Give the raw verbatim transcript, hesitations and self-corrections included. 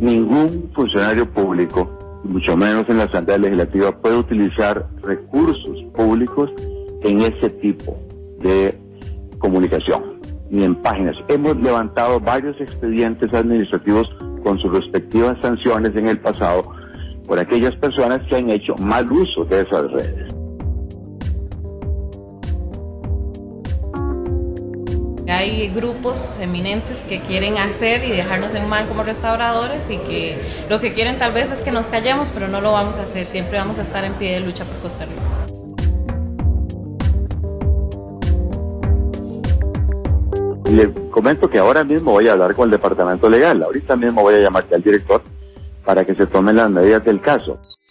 Ningún funcionario público, mucho menos en la Asamblea Legislativa, puede utilizar recursos públicos en ese tipo de comunicación, ni en páginas. Hemos levantado varios expedientes administrativos con sus respectivas sanciones en el pasado por aquellas personas que han hecho mal uso de esas redes. Hay grupos eminentes que quieren hacer y dejarnos en mal como restauradores y que lo que quieren tal vez es que nos callemos, pero no lo vamos a hacer. Siempre vamos a estar en pie de lucha por Costa Rica. Le comento que ahora mismo voy a hablar con el departamento legal. Ahorita mismo voy a llamar al director para que se tomen las medidas del caso.